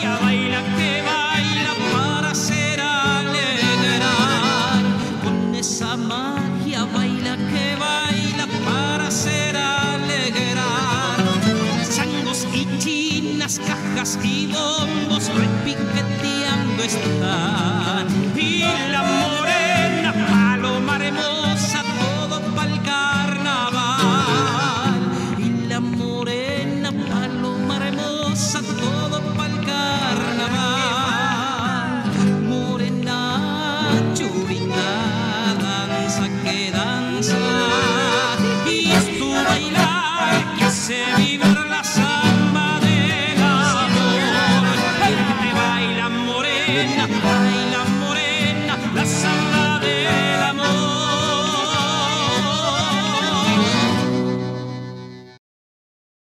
magia baila que baila para hacer alegrar. Con esa magia baila que baila para hacer alegrar. Changos y chinas, cajas y bombos repiqueteando están. Y la morena paloma hermosa, todo pa'l carnaval. Y la morena paloma hermosa,